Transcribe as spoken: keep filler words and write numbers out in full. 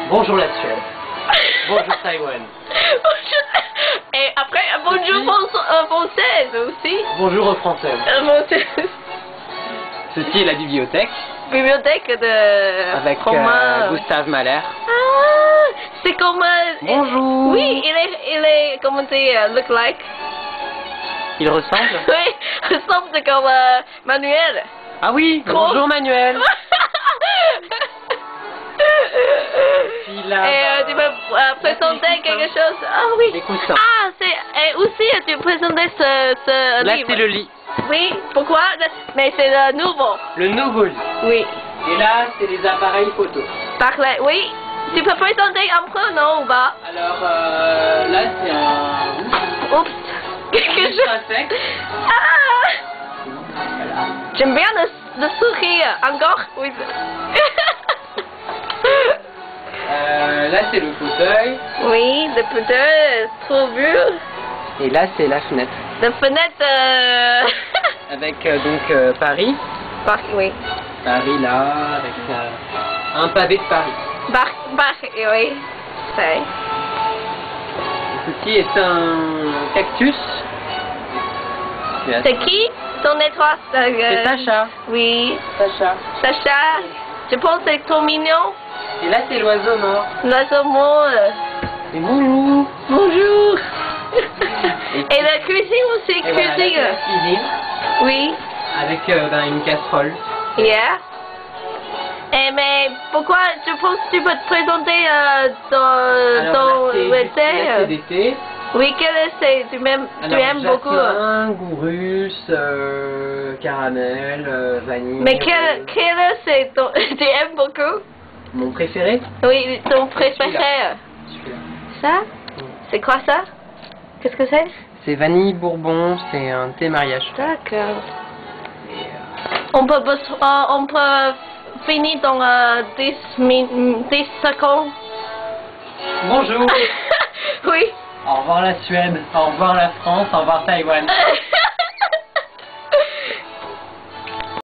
Bonjour la Suède. Bonjour Taïwan. Et après, bonjour fran- française aussi. Bonjour aux Français. Euh, française. Ceci est la bibliothèque. Bibliothèque de Avec Romain. euh, Gustave Mahler. Ah, c'est comme... euh, Bonjour. Oui, il est, il est, comment dire, euh, look like. Il ressemble? Oui, ressemble comme euh, Manuel. Ah oui, Trop. bonjour Manuel. Il a, Et euh, tu peux euh, présenter les coussins. quelque chose? Ah oui. Les coussins. Ah, c'est... Et aussi, euh, tu présentes ce, ce Là livre. c'est le lit. Oui, pourquoi? Mais c'est le nouveau. Le nouveau lit. Oui. Et là c'est les appareils photo. Parlez, oui. Tu peux présenter un peu, non, ou pas? Alors euh, là c'est un... Oups. Quelque chose. Ultra sec. Ah! Voilà. J'aime bien le, le sourire. Encore? Oui. Euh, là c'est le fauteuil. Oui, le putain, trop dur. Et là c'est la fenêtre. La fenêtre... Euh... Avec euh, donc euh, Paris. Par... Oui. Paris là, avec euh, un pavé de Paris. Bar... Bar... Oui. C'est... Ceci est un cactus. C'est qui? Ton étoile? Euh... C'est Sacha. Oui. Sacha. Sacha. Je pense que c'est trop mignon. Et là c'est l'oiseau mort. L'oiseau mort. Et bonjour. Bonjour. Et, Et la cuisine aussi, et voilà, là, c'est cuisine. la cuisine Oui. avec euh, ben, une casserole. Yeah. Et mais pourquoi je pense que tu peux te présenter euh, dans, dans Alors là le c'est thé, là, euh, c'est d'été. Oui, quel est c'est tu m'aimes tu Alors, aimes beaucoup. euh. jasmin, gourus, euh, caramel, euh, vanille. Mais quel euh, quel est c'est ton tu aimes beaucoup? Mon préféré? Oui, ton préféré. Celui-là. Ça? C'est quoi ça? Qu'est-ce que c'est? C'est vanille bourbon, c'est un thé mariage. D'accord. On peut beso- euh, on peut finir dans euh, dix min dix secondes. Bonjour. Oui. Au revoir la Suède, au revoir la France, au revoir Taïwan.